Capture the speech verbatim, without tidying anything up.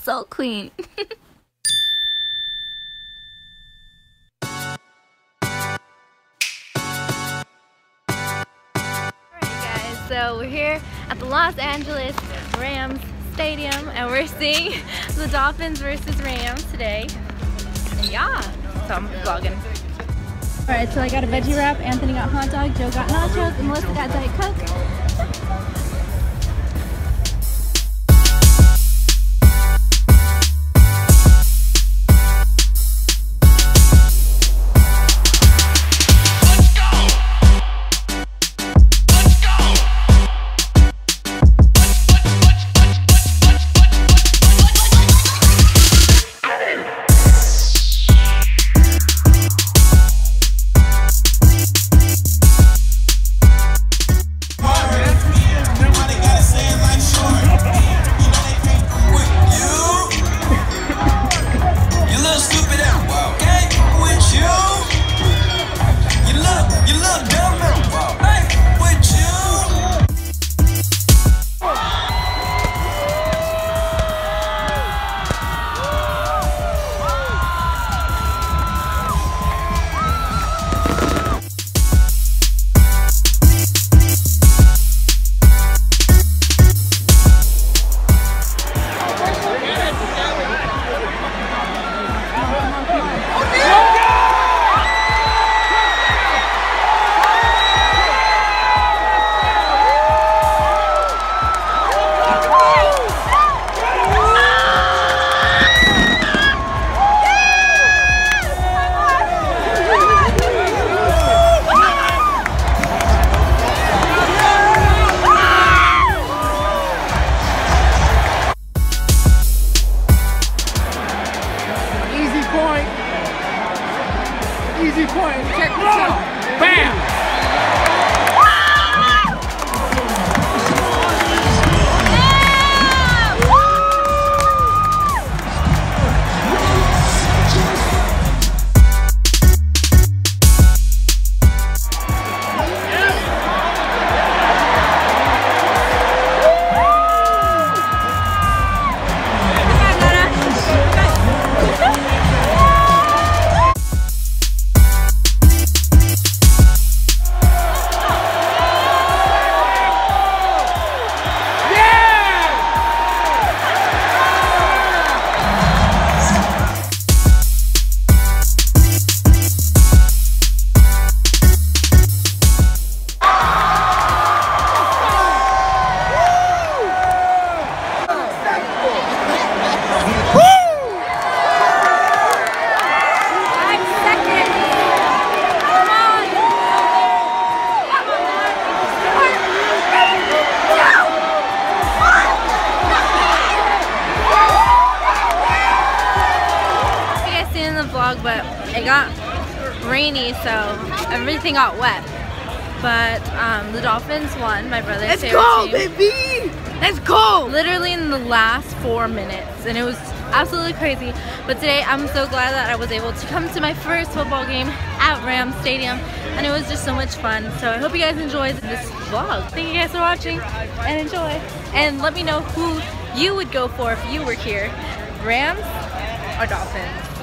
so clean. So we're here at the Los Angeles Rams Stadium and we're seeing the Dolphins versus Rams today. And yeah, so I'm vlogging. Alright, so I got a veggie wrap, Anthony got hot dog, Joe got nachos, and Melissa got Diet Coke. Easy point, check this out. Bam! Vlog, but it got rainy, so everything got wet. But um, the Dolphins won. My brother's Let's favorite go, team. baby! Let's go! Literally in the last four minutes, and it was absolutely crazy. But today, I'm so glad that I was able to come to my first football game at Rams Stadium, and it was just so much fun. So I hope you guys enjoyed this vlog. Thank you guys for watching, and enjoy. And let me know who you would go for if you were here, Rams or Dolphins.